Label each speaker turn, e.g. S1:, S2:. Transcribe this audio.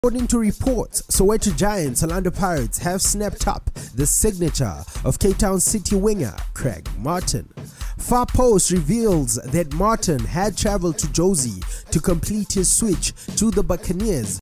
S1: According to reports, Soweto Giants and Orlando Pirates have snapped up the signature of Cape Town City winger Craig Martin. Far Post reveals that Martin had travelled to Jozi to complete his switch to the Buccaneers